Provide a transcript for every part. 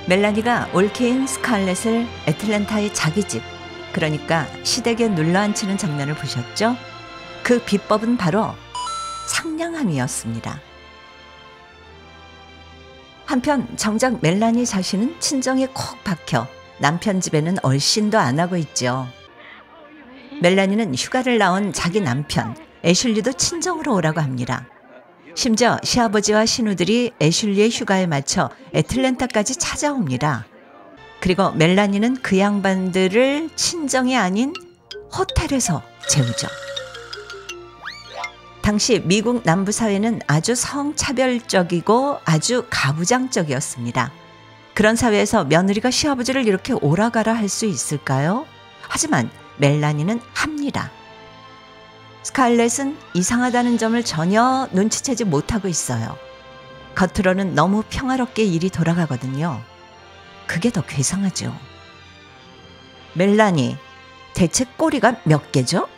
멜라니가 올케인 스칼렛을 애틀랜타의 자기 집, 그러니까 시댁에 눌러앉히는 장면을 보셨죠? 그 비법은 바로 상냥함이었습니다. 한편 정작 멜라니 자신은 친정에 콕 박혀 남편 집에는 얼씬도 안 하고 있죠. 멜라니는 휴가를 나온 자기 남편 애슐리도 친정으로 오라고 합니다. 심지어 시아버지와 신우들이 애슐리의 휴가에 맞춰 애틀랜타까지 찾아옵니다. 그리고 멜라니는 그 양반들을 친정이 아닌 호텔에서 재우죠. 당시 미국 남부 사회는 아주 성차별적이고 아주 가부장적이었습니다. 그런 사회에서 며느리가 시아버지를 이렇게 오라가라 할 수 있을까요? 하지만 멜라니는 합니다. 스칼렛은 이상하다는 점을 전혀 눈치채지 못하고 있어요. 겉으로는 너무 평화롭게 일이 돌아가거든요. 그게 더 괴상하죠. 멜라니, 대체 꼬리가 몇 개죠?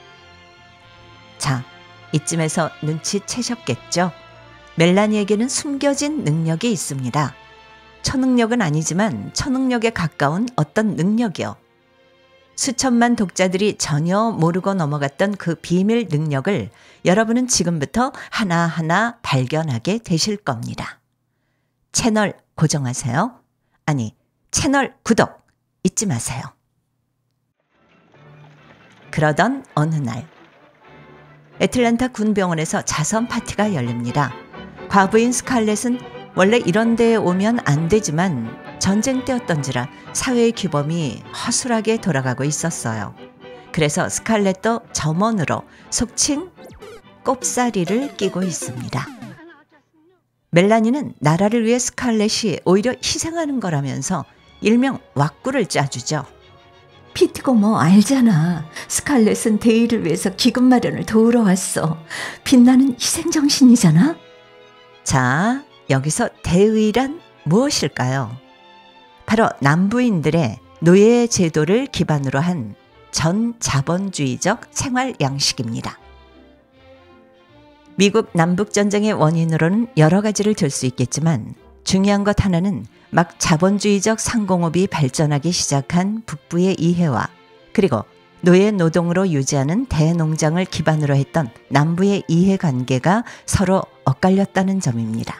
자, 이쯤에서 눈치채셨겠죠? 멜라니에게는 숨겨진 능력이 있습니다. 초능력은 아니지만 초능력에 가까운 어떤 능력이요. 수천만 독자들이 전혀 모르고 넘어갔던 그 비밀 능력을 여러분은 지금부터 하나하나 발견하게 되실 겁니다. 채널 고정하세요. 아니, 채널 구독 잊지 마세요. 그러던 어느 날 애틀랜타 군병원에서 자선 파티가 열립니다. 과부인 스칼렛은 원래 이런 데에 오면 안 되지만 전쟁 때였던지라 사회의 규범이 허술하게 돌아가고 있었어요. 그래서 스칼렛도 점원으로 속칭 꼽사리를 끼고 있습니다. 멜라니는 나라를 위해 스칼렛이 오히려 희생하는 거라면서 일명 왁구를 짜주죠. 피티고 뭐 알잖아. 스칼렛은 대의를 위해서 기금 마련을 도우러 왔어. 빛나는 희생정신이잖아. 자, 여기서 대의란 무엇일까요? 바로 남부인들의 노예 제도를 기반으로 한 전자본주의적 생활 양식입니다. 미국 남북전쟁의 원인으로는 여러 가지를 들 수 있겠지만 중요한 것 하나는 막 자본주의적 상공업이 발전하기 시작한 북부의 이해와 그리고 노예 노동으로 유지하는 대농장을 기반으로 했던 남부의 이해관계가 서로 엇갈렸다는 점입니다.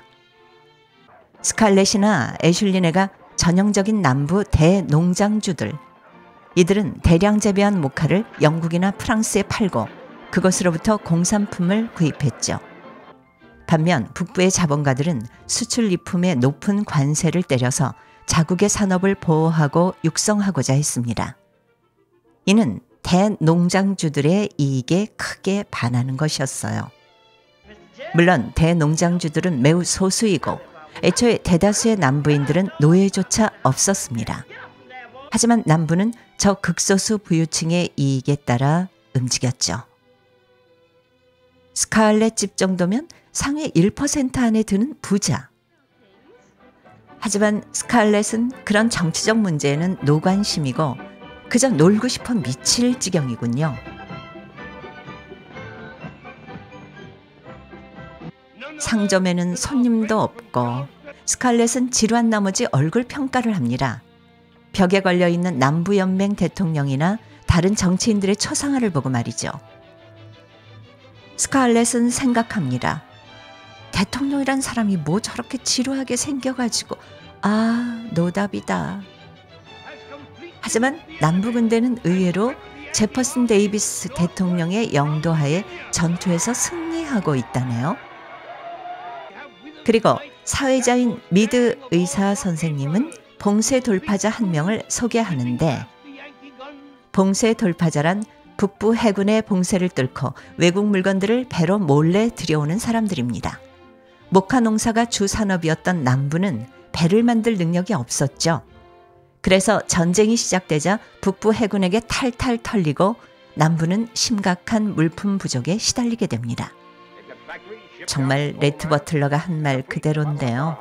스칼렛이나 애슐리네가 전형적인 남부 대농장주들, 이들은 대량 재배한 모카를 영국이나 프랑스에 팔고 그것으로부터 공산품을 구입했죠. 반면 북부의 자본가들은 수출 이품에 높은 관세를 때려서 자국의 산업을 보호하고 육성하고자 했습니다. 이는 대농장주들의 이익에 크게 반하는 것이었어요. 물론 대농장주들은 매우 소수이고 애초에 대다수의 남부인들은 노예조차 없었습니다. 하지만 남부는 저 극소수 부유층의 이익에 따라 움직였죠. 스칼렛 집 정도면 상위 1% 안에 드는 부자. 하지만 스칼렛은 그런 정치적 문제에는 노관심이고 그저 놀고 싶어 미칠 지경이군요. 상점에는 손님도 없고 스칼렛은 지루한 나머지 얼굴 평가를 합니다. 벽에 걸려있는 남부연맹 대통령이나 다른 정치인들의 초상화를 보고 말이죠. 스칼렛은 생각합니다. 대통령이란 사람이 뭐 저렇게 지루하게 생겨가지고 노답이다. 하지만 남부군대는 의외로 제퍼슨 데이비스 대통령의 영도하에 전투에서 승리하고 있다네요. 그리고 사회자인 미드 의사 선생님은 봉쇄 돌파자 한 명을 소개하는데, 봉쇄 돌파자란 북부 해군의 봉쇄를 뚫고 외국 물건들을 배로 몰래 들여오는 사람들입니다. 모카 농사가 주 산업이었던 남부는 배를 만들 능력이 없었죠. 그래서 전쟁이 시작되자 북부 해군에게 탈탈 털리고 남부는 심각한 물품 부족에 시달리게 됩니다. 정말 레트 버틀러가 한 말 그대로인데요.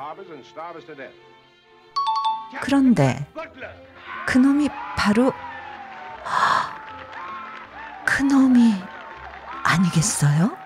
그런데 그놈이 바로 그놈이 아니겠어요?